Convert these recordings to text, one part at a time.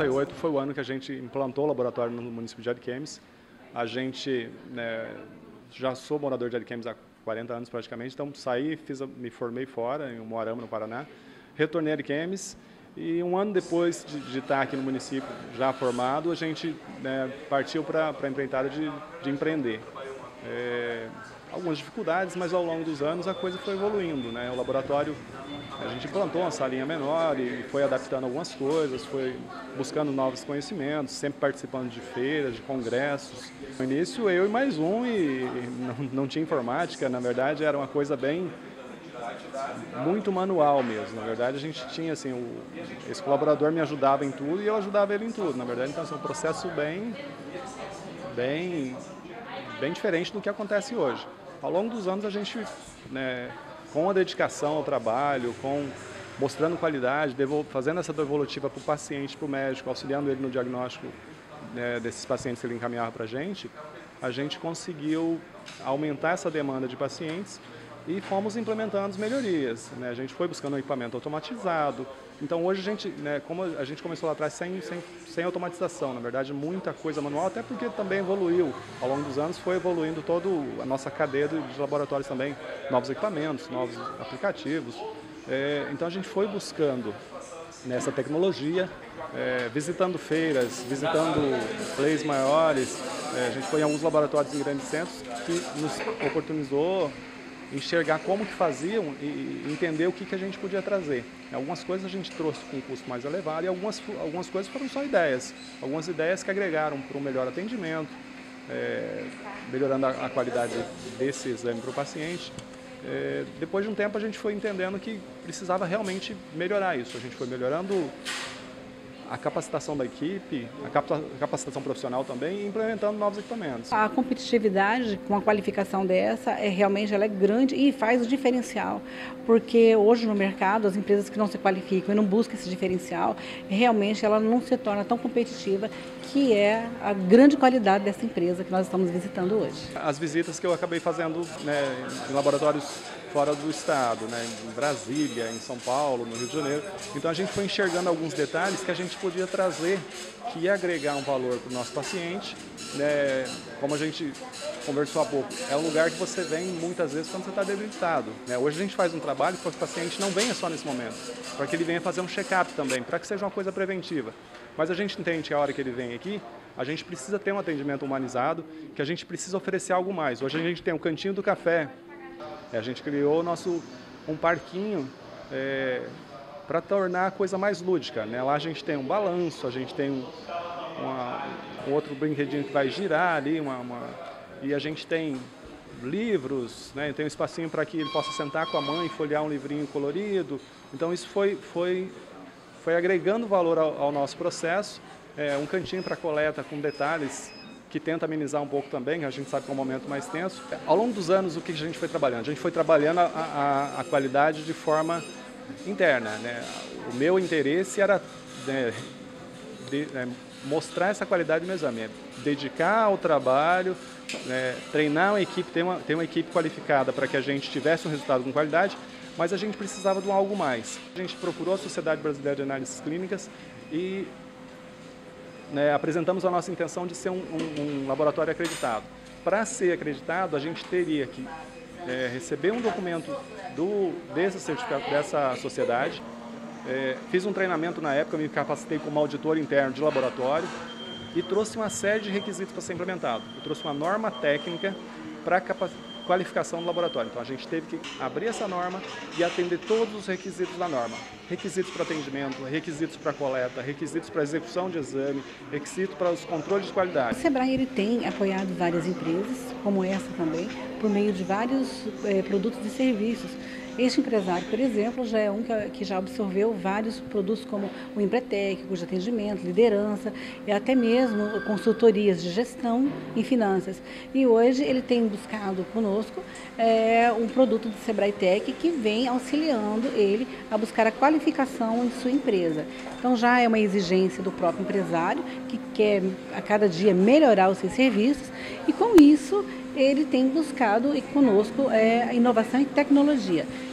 98 foi o ano que a gente implantou o laboratório no município de Ariquemes. A gente, já sou morador de Ariquemes há 40 anos praticamente, então saí, me formei fora, em Umuarama, no Paraná, retornei a Ariquemes e um ano depois de estar aqui no município já formado, a gente partiu para a empreitada de empreender. Algumas dificuldades, mas ao longo dos anos a coisa foi evoluindo, O laboratório, a gente implantou uma salinha menor e foi adaptando algumas coisas, foi buscando novos conhecimentos, sempre participando de feiras, de congressos. No início eu e mais um e não tinha informática, na verdade era uma coisa muito manual mesmo. Na verdade a gente tinha assim, esse colaborador me ajudava em tudo e eu ajudava ele em tudo. Na verdade então é um processo bem diferente do que acontece hoje. Ao longo dos anos a gente, com a dedicação ao trabalho, mostrando qualidade, fazendo essa devolutiva para o paciente, para o médico, auxiliando ele no diagnóstico desses pacientes que ele encaminhava para a gente conseguiu aumentar essa demanda de pacientes e fomos implementando melhorias. A gente foi buscando um equipamento automatizado. Então hoje a gente, como a gente começou lá atrás sem automatização, na verdade muita coisa manual, até porque também evoluiu. Ao longo dos anos foi evoluindo toda a nossa cadeia de laboratórios também, novos equipamentos, novos aplicativos. Então a gente foi buscando nessa tecnologia, visitando feiras, visitando plays maiores. A gente foi em alguns laboratórios em grandes centros que nos oportunizou enxergar como que faziam e entender o que a gente podia trazer. Algumas coisas a gente trouxe com um custo mais elevado e algumas coisas foram só ideias. Algumas ideias que agregaram para um melhor atendimento, melhorando a qualidade desse exame para o paciente. Depois de um tempo a gente foi entendendo que precisava realmente melhorar isso. A gente foi melhorando a capacitação da equipe, a capacitação profissional também e implementando novos equipamentos. A competitividade com uma qualificação dessa realmente ela é grande e faz o diferencial, porque hoje no mercado as empresas que não se qualificam e não buscam esse diferencial, realmente ela não se torna tão competitiva, que é a grande qualidade dessa empresa que nós estamos visitando hoje. As visitas que eu acabei fazendo em laboratórios fora do estado, em Brasília, em São Paulo, no Rio de Janeiro. Então a gente foi enxergando alguns detalhes que a gente podia trazer, que ia agregar um valor para o nosso paciente. Como a gente conversou há pouco, é um lugar que você vem muitas vezes quando você está debilitado. Hoje a gente faz um trabalho para que o paciente não venha só nesse momento, para que ele venha fazer um check-up também, para que seja uma coisa preventiva. Mas a gente entende que a hora que ele vem aqui, a gente precisa ter um atendimento humanizado, que a gente precisa oferecer algo mais. Hoje a gente tem um cantinho do café. A gente criou um parquinho para tornar a coisa mais lúdica. Lá a gente tem um balanço, a gente tem um outro brinquedinho que vai girar ali, e a gente tem livros, tem um espacinho para que ele possa sentar com a mãe e folhear um livrinho colorido. Então isso foi agregando valor ao nosso processo, um cantinho para coleta com detalhes que tenta amenizar um pouco também, a gente sabe que é um momento mais tenso. Ao longo dos anos, o que a gente foi trabalhando? A gente foi trabalhando a qualidade de forma interna. O meu interesse era mostrar essa qualidade no exame, dedicar ao trabalho, treinar uma equipe, ter uma equipe qualificada para que a gente tivesse um resultado com qualidade, mas a gente precisava de algo mais. A gente procurou a Sociedade Brasileira de Análises Clínicas e apresentamos a nossa intenção de ser um laboratório acreditado. Para ser acreditado, a gente teria que receber um documento desse certificado, dessa sociedade. Fiz um treinamento na época, me capacitei como auditor interno de laboratório e trouxe uma série de requisitos para ser implementado. Eu trouxe uma norma técnica para qualificação do laboratório. Então a gente teve que abrir essa norma e atender todos os requisitos da norma. Requisitos para atendimento, requisitos para coleta, requisitos para execução de exame, requisitos para os controles de qualidade. O Sebrae ele tem apoiado várias empresas, como essa também, por meio de vários produtos e serviços. Este empresário, por exemplo, já é um que já absorveu vários produtos como o Empretec, de atendimento, liderança e até mesmo consultorias de gestão em finanças. E hoje ele tem buscado conosco um produto do Sebrae Tech que vem auxiliando ele a buscar a qualificação de sua empresa. Então já é uma exigência do próprio empresário que quer a cada dia melhorar os seus serviços e com isso ele tem buscado conosco inovação e tecnologia.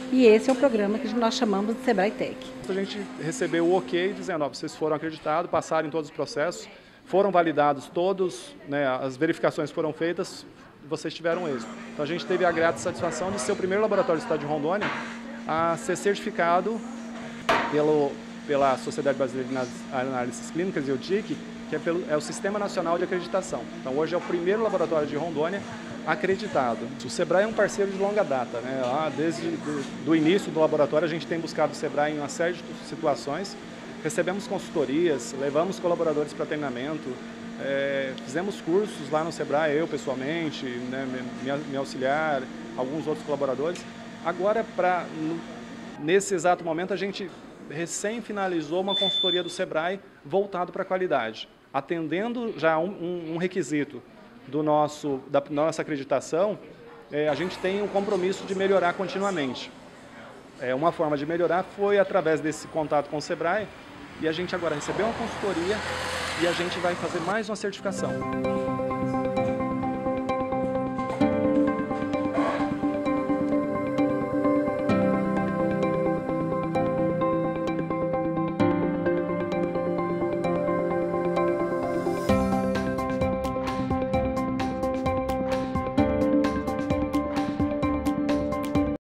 E esse é o programa que nós chamamos de Sebrae Tech. A gente recebeu o ok dizendo, ó, vocês foram acreditados, passaram em todos os processos, foram validados todos, né, as verificações foram feitas, vocês tiveram êxito. Então a gente teve a grata satisfação de ser o primeiro laboratório do estado de Rondônia a ser certificado pela Sociedade Brasileira de Análises Clínicas, e o TIC, que é o Sistema Nacional de Acreditação. Então hoje é o primeiro laboratório de Rondônia acreditado. O Sebrae é um parceiro de longa data, né? Desde o início do laboratório a gente tem buscado o Sebrae em uma série de situações, recebemos consultorias, levamos colaboradores para treinamento, fizemos cursos lá no Sebrae, eu pessoalmente, né, minha auxiliar, alguns outros colaboradores. Agora, nesse exato momento, a gente recém finalizou uma consultoria do Sebrae voltado para a qualidade, atendendo já um requisito da nossa acreditação. A gente tem um compromisso de melhorar continuamente. Uma forma de melhorar foi através desse contato com o Sebrae, e a gente agora recebeu uma consultoria e a gente vai fazer mais uma certificação.